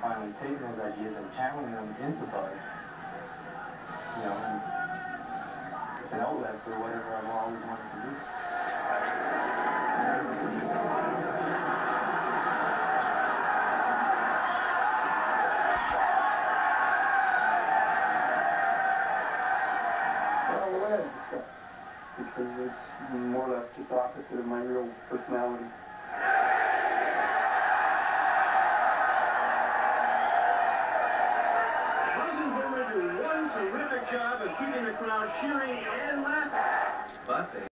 finally taking those ideas and channeling them into buzz, you know, and it's an outlet for whatever I've always wanted to do. Well, the way I describe it, because it's more or less just opposite of my real personality. One terrific job of keeping the crowd cheering and laughing. But they